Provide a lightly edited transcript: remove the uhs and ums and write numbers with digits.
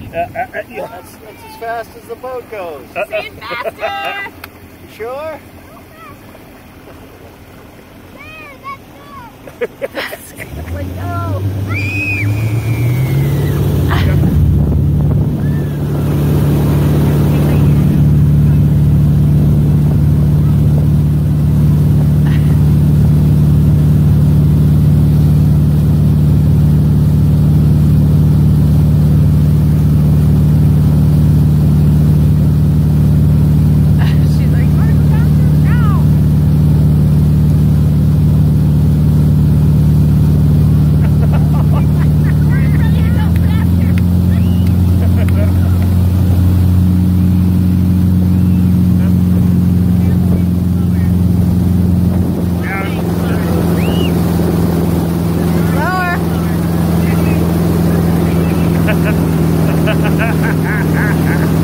That's as fast as the boat goes. Say it faster. You sure? Like, no. Ha ha ha ha ha!